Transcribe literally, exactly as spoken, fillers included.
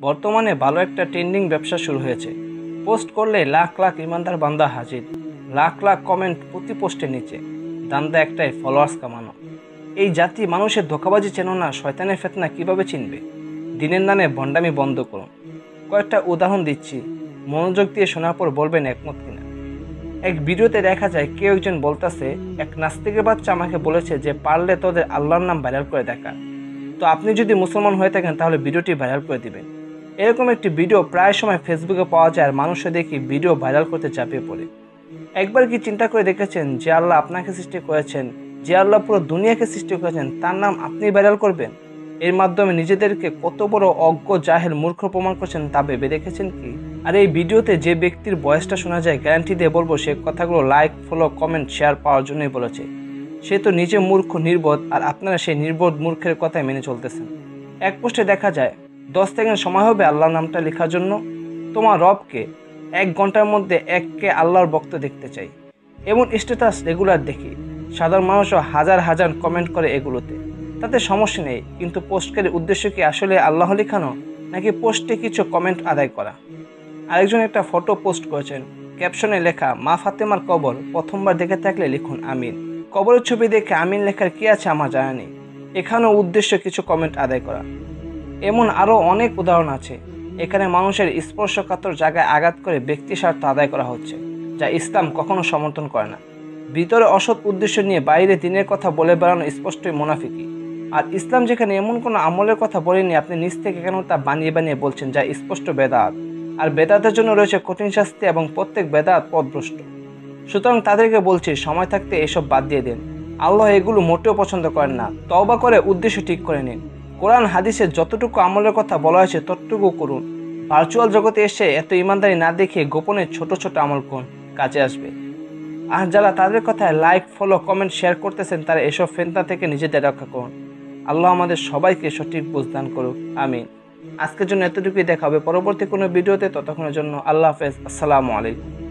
বর্তমানে ভালো একটা ট্রেন্ডিং ব্যবসা শুরু হয়েছে। পোস্ট করলে লাখ লাখ ইমানদার বান্দা হাজির, লাখ লাখ কমেন্ট প্রতি পোস্টের নিচে। দান্দা একটাই, ফলোয়ার্স কামানো। এই জাতি মানুষের ধোঁকাবাজি চেনো না, শয়তানের ফেতনা কিভাবে চিনবে? দিনের নামে ভণ্ডামি বন্ধ করুন। কয়েকটা উদাহরণ দিচ্ছি, মনোযোগ দিয়ে শোনার পর বলবেন একমত কিনা। এক ভিডিওতে দেখা যায় কেউ একজন বলতেছে, এক নাস্তিকের বাচ্চা আমাকে বলেছে যে পারলে তোদের আল্লাহর নাম ভাইরাল করে দেখা। তো আপনি যদি মুসলমান হয়ে থাকেন তাহলে ভিডিওটি ভাইরাল করে দিবেন। এরকম একটি ভিডিও প্রায় সময় ফেসবুকে পাওয়া যায়, আর মানুষে দেখি ভিডিও ভাইরাল করতে চাপিয়ে পড়ে। একবার কি চিন্তা করে দেখেছেন যে আল্লাহ আপনাকে সৃষ্টি করেছেন, যে আল্লাহ পুরো দুনিয়াকে সৃষ্টি করেছেন, তার নাম আপনি ভাইরাল করবেন? এর মাধ্যমে নিজেদেরকে কত বড় অজ্ঞ, জাহেল, মূর্খ প্রমাণ করছেন তা ভেবে দেখেছেন কি? আর এই ভিডিওতে যে ব্যক্তির ভয়েসটা শোনা যায়, গ্যারান্টি দিয়ে বলবো সে কথাগুলো লাইক, ফলো, কমেন্ট, শেয়ার পাওয়ার জন্যই বলেছে। সে তো নিজে মূর্খ, নির্বোধ, আর আপনারা সেই নির্বোধ মূর্খের কথাই মেনে চলতেছেন। এক পোস্টে দেখা যায়, দশ সেকেন্ড সময় হবে আল্লাহর নামটা লেখার জন্য। তোমার রবকে এক ঘন্টার মধ্যে এককে আল্লাহর ভক্ত দেখতে চাই। এমন স্ট্যাটাস রেগুলার দেখি। সাধারণ মানুষও হাজার হাজার কমেন্ট করে এগুলোতে, তাতে সমস্যা নেই। কিন্তু পোস্টকারীর উদ্দেশ্য কি আসলে আল্লাহ লেখানো, নাকি পোস্টে কিছু কমেন্ট আদায় করা? আরেকজন একটা ফটো পোস্ট করেছেন, ক্যাপশনে লেখা, মা ফাতেমার কবর, প্রথমবার দেখে থাকলে লিখুন আমিন। কবরের ছবি দেখে আমিন লেখার কি আছে আমার জানা নেই। এখানেও উদ্দেশ্য কিছু কমেন্ট আদায় করা। এমন আরও অনেক উদাহরণ আছে। এখানে মানুষের স্পর্শকাতর জায়গায় আঘাত করে ব্যক্তি স্বার্থ আদায় করা হচ্ছে, যা ইসলাম কখনো সমর্থন করে না। ভিতরে অসৎ উদ্দেশ্য নিয়ে বাইরে দিনের কথা বলে বেড়ানো স্পষ্টই মুনাফিকি। আর ইসলাম যেখানে এমন কোনো আমলের কথা বলেনি, আপনি নিজ থেকে কেন তা বানিয়ে বানিয়ে বলছেন, যা স্পষ্ট বেদাত। আর বেদাতের জন্য রয়েছে কঠিন শাস্তি, এবং প্রত্যেক বেদাত পথভ্রষ্ট। সুতরাং তাদেরকে বলছি, সময় থাকতে এসব বাদ দিয়ে দেন। আল্লাহ এগুলো মোটেও পছন্দ করেন না। তওবা করে উদ্দেশ্য ঠিক করে নিন। কোরআন হাদিসে যতটুকু আমলের কথা বলা হয়েছে ততটুকু করুন। ভার্চুয়াল জগতে এসে এত ইমানদারি না দেখিয়ে গোপনে ছোট ছোট আমল করুন, কাজে আসবে। আর যারা তাদের কথায় লাইক, ফলো, কমেন্ট, শেয়ার করতেছেন, তারা এসব ফেতনা থেকে নিজেদের রক্ষা করুন। আল্লাহ আমাদের সবাইকে সঠিক বুঝ দান করুক, আমিন। আজকের জন্য এতটুকুই, দেখা হবে পরবর্তী কোনো ভিডিওতে। ততক্ষণের জন্য আল্লাহ হাফেজ, আসসালামু আলাইকুম।